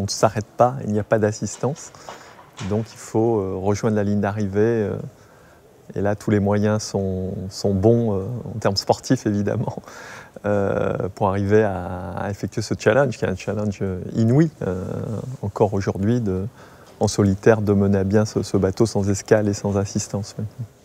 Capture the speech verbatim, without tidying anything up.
s'arrête pas, il n'y a pas d'assistance. Donc il faut euh, rejoindre la ligne d'arrivée. Euh, et là, tous les moyens sont, sont bons, euh, en termes sportifs évidemment, euh, pour arriver à, à effectuer ce challenge, qui est un challenge inouï, euh, encore aujourd'hui, en solitaire, de mener à bien ce, ce bateau sans escale et sans assistance. Ouais.